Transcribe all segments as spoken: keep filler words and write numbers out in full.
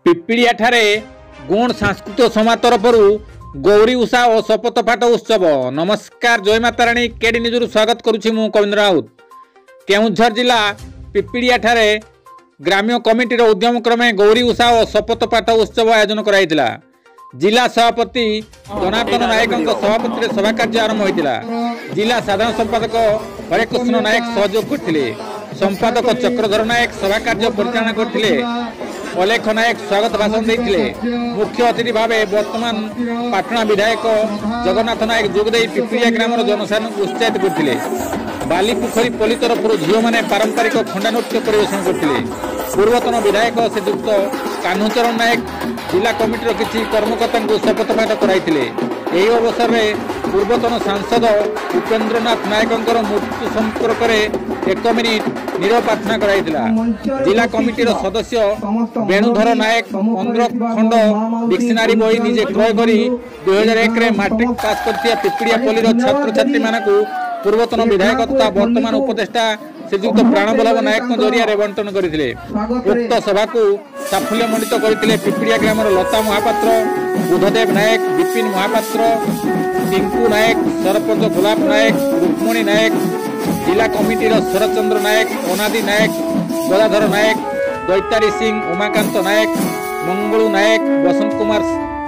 पिपिड़िया ठारे गुण सांस्कृतिक समाज तरफ गौरी उषा और शपथ पाठ उत्सव। नमस्कार, जय माता राणी। केडी न्यूज स्वागत करुछि मु कविंद्र राउत। केउझर जिला पिपिड़िया ठारे ग्राम्य कमिटीर उद्यम क्रमे गौरी उषा और शपथ पाठ उत्सव आयोजन कराइतिला। जिला सभापति जनार्दन नायक सभापति सभा कार्य आरंभ होता। जिला साधारण संपादक हरेकृष्ण नायक सहयोग करथिले। संपादक चक्रधर नायक सभा कार्य परिचालन करथिले। अलेख नायक स्वागत भाषण देथिले। मुख्य अतिथि भावे वर्तमान पाटना विधायक जगन्नाथ नायक जोगदे पिपिड़िया ग्रामर जनसाधारण उत्साहित करथिले। बालीपुखरी पल्ली तरफ झील मैंने पारंपरिक खंडा नृत्य परिवेशन करथिले। पूर्वतन विधायक श्रीयुक्त कान्हूचरण नायक जिला कमिटीर किसी कर्मकर्ता शपथ पाठ कराइथिले। एही अवसर में पूर्वतन सांसद उपेन्द्रनाथ नायक मृत्यु संपर्क में एक मिनिट नीरव प्रार्थना कराइथिला। जिला कमिटीर सदस्य वेणुधर नायक पंद्रह खंड डिक्शनारी बही निजे क्रय करी दुई हजार एक मैट्रिक पास कर पिपिड़िया पल्लीर छात्र छात्री मानक पूर्वतन विधायक तथा वर्तमान उपदेष्टा श्रीयुक्त प्राणवल्लभ नायक जरिया बंटन करते। उक्त सभा को साफल्यमंडित करते पिपिड़िया ग्रामर लता महापात्र, बुधदेव नायक, विपिन महापात्र, टिंकू नायक, सरपंच गोलाप नायक, रुक्मणी नायक, जिला कमिटीर शरचंद्र नायक, अनादि नायक, गदाधर नायक, दैतारी सिंह, उमाकांत नायक, मंगलू नायक, बसंत कुमार,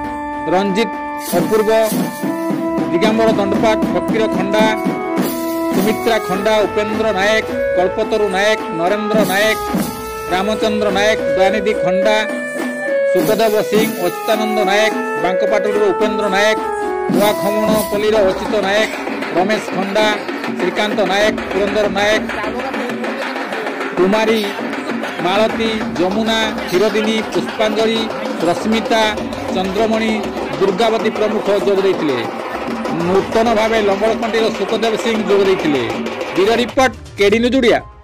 रंजित अपूर्व, दिगंबर दंडपाट, फकीर खंडा, सुमित्रा खंडा, उपेन्द्र नायक, कल्पतरु नायक, नरेंद्र नायक, रामचंद्र नायक, दयानिधि खंडा, सुखदेव सिंह, अच्युतानंद नायक, बांकपाटूर उपेन्द्र नायक, नुआ खमण पल्लीर अच्युत नायक, रमेश खंडा, श्रीकांत नायक, पुरंदर नायक, कुमारी, मालती, जमुना, क्षीरदिनी, पुष्पांजलि, रश्मिता, चंद्रमणि, दुर्गावती प्रमुख जोग देथिले। नूतन भावे लंबड़कंटीर सुखदेव सिंह जोग देथिले। Bureau report, KD news Odia.